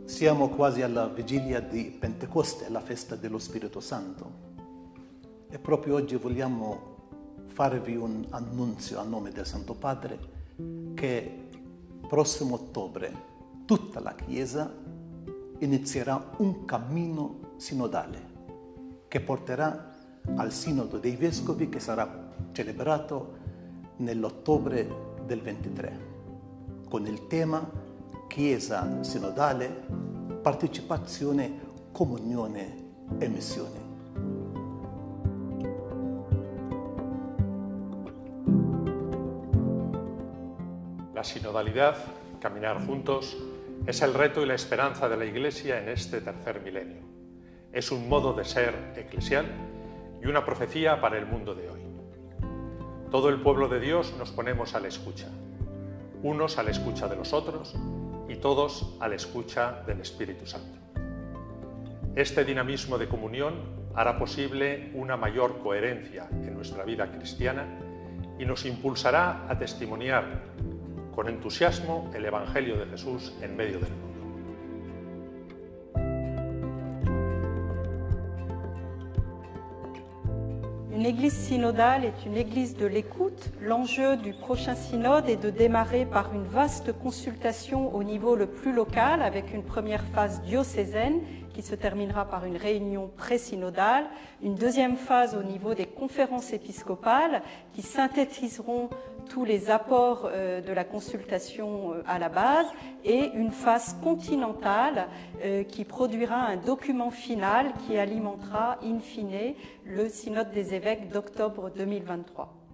Siamo quasi alla vigilia di Pentecoste, la festa dello Spirito Santo. E proprio oggi vogliamo farvi un annunzio a nome del Santo Padre che prossimo ottobre tutta la Chiesa inizierà un cammino sinodale che porterà al Sinodo dei Vescovi che sarà celebrato nell'ottobre del 23 con il tema Chiesa sinodale, partecipazione, comunione e missione. La sinodalidad, caminar juntos, es el reto y la esperanza de la Iglesia en este tercer milenio. Es un modo de ser eclesial y una profecía para el mundo de hoy. Todo el pueblo de Dios nos ponemos a la escucha, unos a la escucha de los otros y todos a la escucha del Espíritu Santo. Este dinamismo de comunión hará posible una mayor coherencia en nuestra vida cristiana y nos impulsará a testimoniar con entusiasmo el Evangelio de Jesús en medio del mundo. Une église synodale est une église de l'écoute. L'enjeu du prochain synode est de démarrer par une vaste consultation au niveau le plus local avec une première phase diocésaine qui se terminera par une réunion pré-synodale, une deuxième phase au niveau des conférences épiscopales qui synthétiseront tous les apports de la consultation à la base et une phase continentale qui produira un document final qui alimentera in fine le synode des évêques d'octobre 2023.